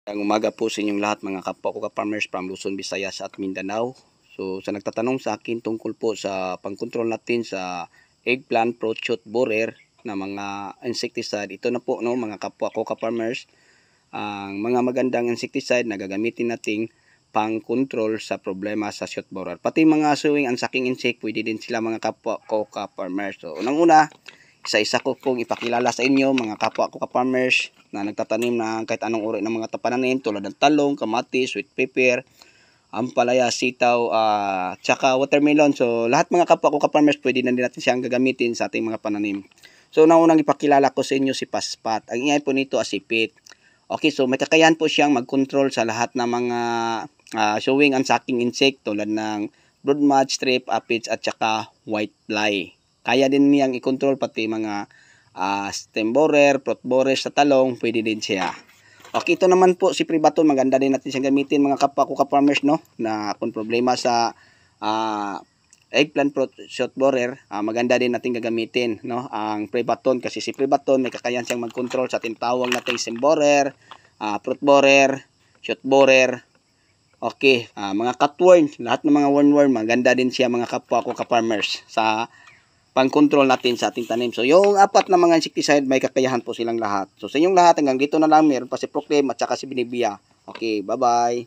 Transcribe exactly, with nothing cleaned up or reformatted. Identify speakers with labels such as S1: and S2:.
S1: Ang umaga po sa inyong lahat mga kapwa ko ka-farmers from Luzon, Visayas at Mindanao. So sa nagtatanong sa akin tungkol po sa pangkontrol natin sa eggplant, fruit shoot borer na mga insecticide, ito na po no mga kapwa ko ka-farmers, ang mga magandang insecticide na gagamitin nating pang-control sa problema sa shoot borer. Pati mga suwing ang saking insect, pwede din sila mga kapwa ko ka-farmers. So unang-una, isa-isa ko pong ipakilala sa inyo mga kapwa ko ka-farmers na nagtatanim ng kahit anong uri ng mga pananim tulad ng talong, kamatis, sweet pepper, ampalaya, sitaw, uh, tsaka watermelon. So lahat mga kapwa ko ka-farmers, pwede na din natin siyang gagamitin sa ating mga pananim. So naunang ipakilala ko sa inyo si paspat. Ang ingay po nito asipit. Okay, so may kakayahan po siyang mag-control sa lahat ng mga uh, showing and sucking insect tulad ng brood moth, strip, aphids at tsaka white fly. Kaya din niyang i-control pati mga uh, stem borer, fruit borer sa talong, pwede din siya. Okay, ito naman po si Prebaton, maganda din natin siyang gamitin mga kapwa ko ka-farmers, no? Na kung problema sa uh, eggplant fruit shoot borer, uh, maganda din natin gagamitin, no? Ang Prebaton, kasi si Prebaton may kakayahan siyang mag-control sa tinatawag nating stem borer, uh, fruit borer, shoot borer. Okay, uh, mga cutworm, lahat ng mga wormworm, maganda din siya mga kapwa ko ka-farmers sa pang-control natin sa ating tanim. So, yung apat na mga insecticide, may kakayahan po silang lahat. So, sa inyong lahat, hanggang dito na lang. Meron pa si Proclaim at saka si Binibia. Okay, bye-bye.